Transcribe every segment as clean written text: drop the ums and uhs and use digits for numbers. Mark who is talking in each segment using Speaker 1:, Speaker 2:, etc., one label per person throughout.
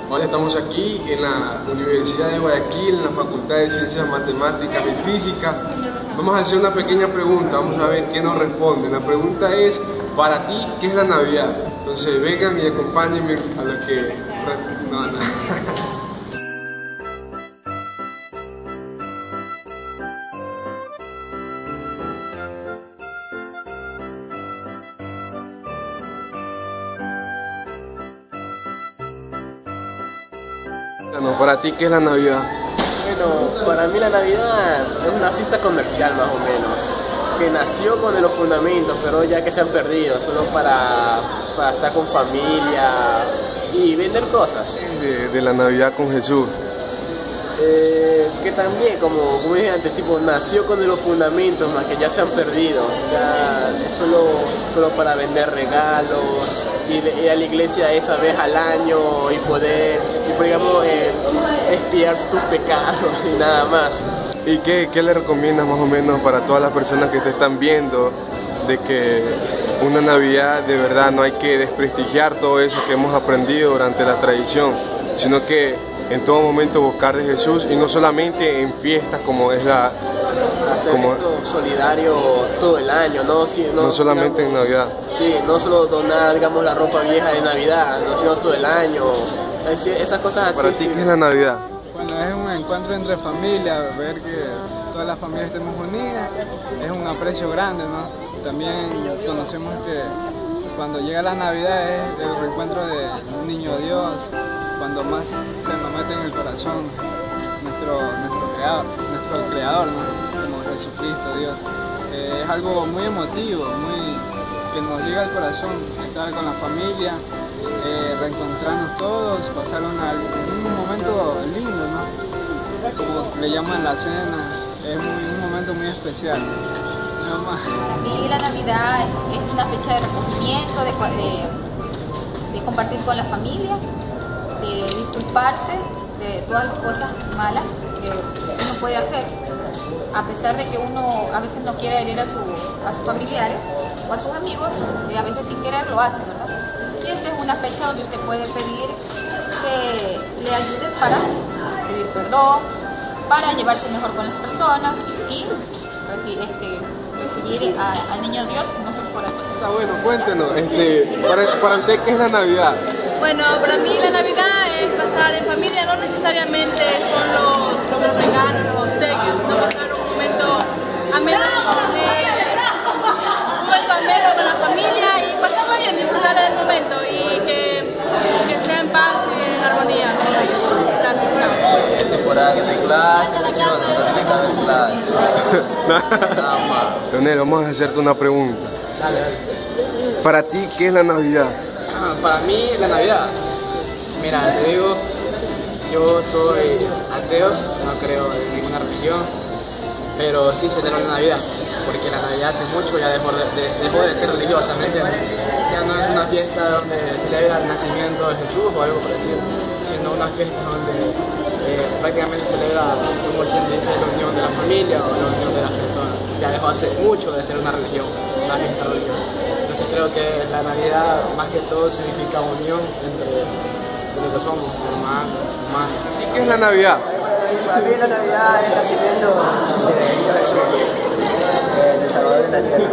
Speaker 1: Hoy estamos aquí en la Universidad de Guayaquil, en la Facultad de Ciencias Matemáticas y Física. Vamos a hacer una pequeña pregunta, vamos a ver qué nos responden. La pregunta es, para ti, ¿qué es la Navidad? Entonces vengan y acompáñenme a lo que... No. Para ti, ¿qué es la Navidad?
Speaker 2: Bueno, para mí la Navidad es una fiesta comercial más o menos, que nació con los fundamentos, pero ya que se han perdido, solo para estar con familia y vender cosas.
Speaker 1: De la Navidad con Jesús.
Speaker 2: Que también, como dije antes, tipo, nació con los fundamentos, más que ya se han perdido, ya es solo para vender regalos, ir a la iglesia esa vez al año y poder, digamos, expiar tus pecados y nada más.
Speaker 1: ¿Y qué le recomiendas más o menos para todas las personas que te están viendo, de que una Navidad de verdad no hay que desprestigiar todo eso que hemos aprendido durante la tradición, sino que en todo momento buscar de Jesús y no solamente en fiestas como es la...
Speaker 2: Hacer esto solidario todo el año, no
Speaker 1: solamente
Speaker 2: digamos,
Speaker 1: en Navidad.
Speaker 2: Sí, no solo donar, digamos, la ropa vieja de Navidad, sino todo el año, esas cosas así.
Speaker 1: ¿Para ti qué es la Navidad?
Speaker 3: Bueno, es un encuentro entre familias, ver que todas las familias estemos unidas, es un aprecio grande, ¿no? También conocemos que cuando llega la Navidad es el reencuentro de un niño Dios, cuando más se nos mete en el corazón nuestro creador, ¿no? Como Jesucristo, Dios. Es algo muy emotivo, que nos llega al corazón, estar con la familia, reencontrarnos todos, pasar un momento lindo, ¿no? Como le llaman la cena, es un momento muy especial.
Speaker 4: Para mí la Navidad es una fecha de recogimiento, de compartir con la familia, de disculparse de todas las cosas malas que uno puede hacer, a pesar de que uno a veces no quiere herir a sus familiares o a sus amigos, a veces sin querer lo hace, ¿verdad? Y esta es una fecha donde usted puede pedir que le ayuden para pedir perdón, para llevarse mejor con las personas y recibir al niño Dios en nuestro corazón.
Speaker 1: Está bueno, cuéntenos, para usted, ¿qué es la Navidad?
Speaker 5: Bueno, para mí la Navidad es pasar en familia, no necesariamente con los regalos, los obsequios, sino pasar un momento ameno con la familia y pasarlo bien, disfrutar del momento y que sea en paz y en armonía con ellos. Gracias, chao.
Speaker 6: Temporada que de clase, lesiones, no tiene que haber clase. Nada más.
Speaker 1: Leonel, vamos a hacerte una pregunta.
Speaker 2: Dale.
Speaker 1: Para ti, ¿qué es la Navidad?
Speaker 2: Para mí la Navidad, mira, te digo, yo soy ateo, no creo en ninguna religión, pero sí celebro la Navidad, porque la Navidad hace mucho ya dejó de ser religiosa, ¿me entiendes? Ya no es una fiesta donde se celebra el nacimiento de Jesús o algo parecido, sino una fiesta donde prácticamente celebra, como quien dice, la unión de la familia o la unión de las personas. Ya dejó hace mucho de ser una religión, una fiesta religiosa. Entonces creo que la Navidad más que todo significa unión entre lo que somos, hermanos.
Speaker 1: ¿Y qué es la Navidad?
Speaker 6: Para mí la Navidad es el nacimiento del niño Jesús, del Salvador de la tierra.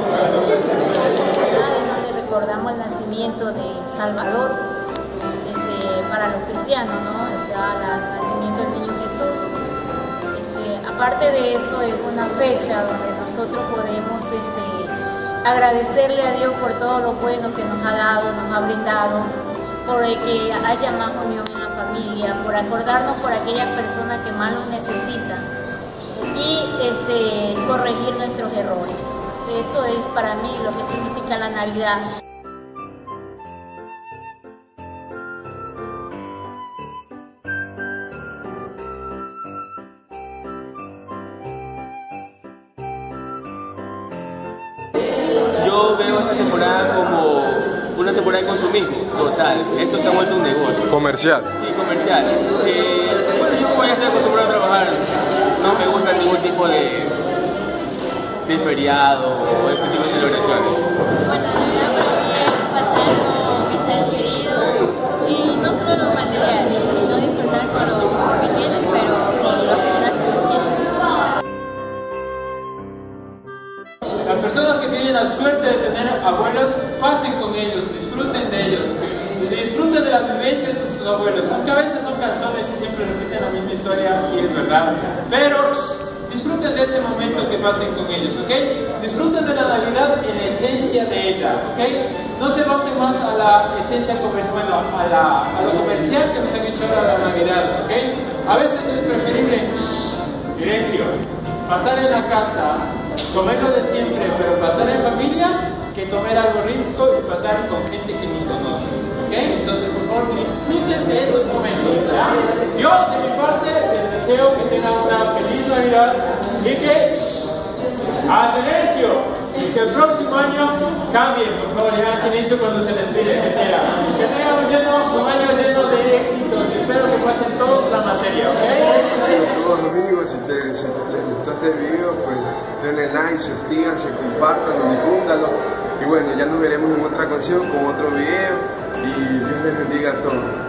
Speaker 7: Recordamos el nacimiento de Salvador para los cristianos, ¿no? O sea, el nacimiento del niño Jesús. Aparte de eso, es una fecha donde nosotros podemos agradecerle a Dios por todo lo bueno que nos ha dado, nos ha brindado, por el que haya más unión en la familia, por acordarnos por aquellas personas que más lo necesitan y corregir nuestros errores. Eso es para mí lo que significa la Navidad.
Speaker 2: Yo veo esta temporada como una temporada de consumismo total. Esto se ha vuelto un negocio.
Speaker 1: Comercial.
Speaker 2: Sí, comercial. Bueno, yo como ya estoy acostumbrado a trabajar, no me gusta ningún tipo de feriado o este tipo de celebraciones.
Speaker 7: Bueno, la Navidad para mí es pasar con mis seres queridos y no solo lo material, sino
Speaker 8: abuelos, pasen con ellos, disfruten de ellos, disfruten de las vivencias de sus abuelos, aunque a veces son canzones y siempre repiten la misma historia, sí es verdad, pero disfruten de ese momento que pasen con ellos, ¿ok? Disfruten de la Navidad en la esencia de ella, ¿ok? No se bajen más a la esencia comercial, a lo comercial que nos han hecho ahora la Navidad, ¿ok? A veces es preferible, silencio, pasar en la casa, comer lo de siempre, pero pasar en familia, que comer algo rico y pasar con gente que ni conoce, ¿ok? Entonces, por favor, disfruten de esos momentos, ¿ya? Yo, de mi parte, les deseo que tengan una feliz Navidad y que, ¡a silencio! Y que el próximo año cambien, por favor, ya en silencio cuando se les pide, que tengan un año lleno de éxitos y espero que pasen todos la materia, ¿ok?
Speaker 1: Todos amigos, si les gustó este video, pues denle like, suscríbanse, compártanlo, difúndanlo. Y bueno, ya nos veremos en otra ocasión con otro video y Dios les bendiga a todos.